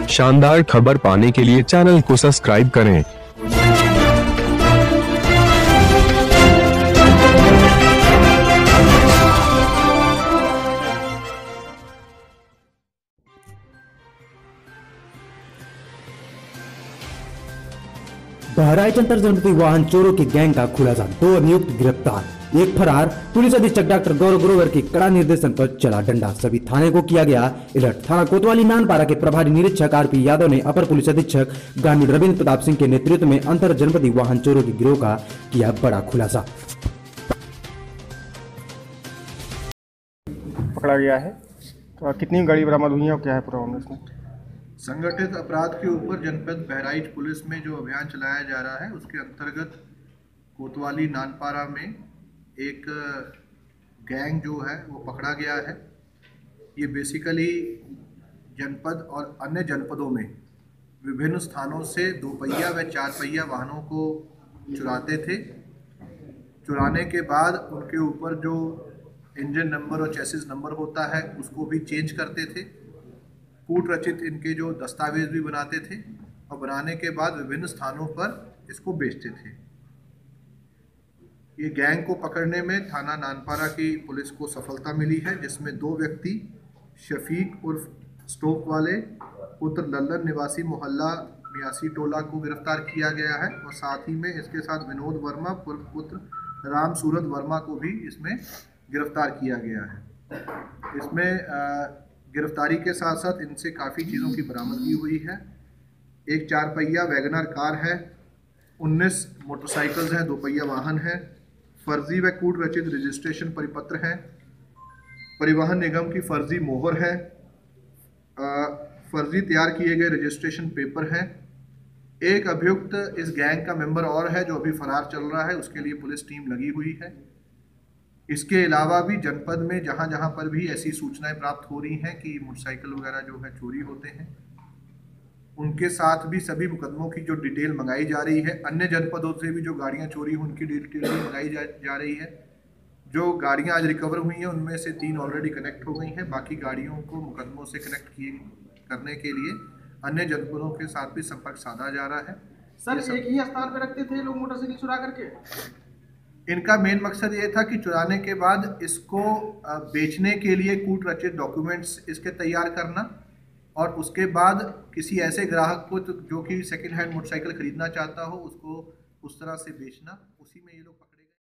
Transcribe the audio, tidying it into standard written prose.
शानदार खबर पाने के लिए चैनल को सब्सक्राइब करें। बहराइच अंतर जनपदीय वाहन चोरों की गैंग का खुलासा, 2 अभियुक्त गिरफ्तार, एक फरार। पुलिस अधीक्षक डॉक्टर गौरव ग्रोवर की कड़ा निर्देशन पर चला डंडा, सभी थाने को किया गया अलर्ट। थाना कोतवाली नानपारा के प्रभारी निरीक्षक आरपी यादव ने अपर पुलिस अधीक्षक ग्रामीण रविंद्र प्रताप सिंह के नेतृत्व में अंतर जनपदीय वाहन चोरों की गिरोह का किया बड़ा खुलासा। पकड़ा गया है तो कितनी गाड़ी बरामद हुई है और क्या है पूरा मामला इसमें? संगठित अपराध के ऊपर जनपद बहराइच पुलिस में जो अभियान चलाया जा रहा है उसके अंतर्गत कोतवाली नानपारा में एक गैंग जो है वो पकड़ा गया है। ये बेसिकली जनपद और अन्य जनपदों में विभिन्न स्थानों से 2 पहिया व 4 पहिया वाहनों को चुराते थे। चुराने के बाद उनके ऊपर जो इंजन नंबर और चेसिस नंबर होता है उसको भी चेंज करते थे। कूट रचित इनके जो दस्तावेज भी बनाते थे और बनाने के बाद विभिन्न स्थानों पर इसको बेचते थे। ये गैंग को पकड़ने में थाना नानपारा की पुलिस को सफलता मिली है, जिसमें 2 व्यक्ति शफीक उर्फ स्टोक वाले पुत्र लल्लन निवासी मोहल्ला मियासी टोला को गिरफ्तार किया गया है और साथ ही में इसके साथ विनोद वर्मा पुत्र राम सूरत वर्मा को भी इसमें गिरफ्तार किया गया है। इसमें गिरफ्तारी के साथ साथ इनसे काफ़ी चीज़ों की बरामदगी हुई है। एक 4 पहिया वैगनर कार है, 19 मोटरसाइकिल्स हैं, 2 पहिया वाहन है, फर्जी व कूट रचित रजिस्ट्रेशन परिपत्र हैं, परिवहन निगम की फर्जी मोहर है, फर्जी तैयार किए गए रजिस्ट्रेशन पेपर हैं। एक अभियुक्त इस गैंग का मेंबर और है जो अभी फरार चल रहा है, उसके लिए पुलिस टीम लगी हुई है। इसके अलावा भी जनपद में जहां जहां पर भी ऐसी सूचनाएं प्राप्त हो रही हैं कि मोटरसाइकिल वगैरह जो है चोरी होते हैं, उनके साथ भी सभी मुकदमों की जो डिटेल मंगाई जा रही है। अन्य जनपदों से भी जो गाड़ियां चोरी हुई उनकी डिटेल भी मंगाई जा रही है। जो गाड़ियां आज रिकवर हुई हैं उनमें से 3 ऑलरेडी कनेक्ट हो गई हैं। बाकी गाड़ियों को मुकदमों से कनेक्ट करने के लिए अन्य जनपदों के साथ भी संपर्क साधा जा रहा है। सर, एक ही स्थान पर रखते थे लोग मोटरसाइकिल चुरा करके? इनका मेन मकसद ये था कि चुराने के बाद इसको बेचने के लिए कूट रचित डॉक्यूमेंट्स इसके तैयार करना और उसके बाद किसी ऐसे ग्राहक को जो कि सेकंड हैंड मोटरसाइकिल खरीदना चाहता हो उसको उस तरह से बेचना। उसी में ये लोग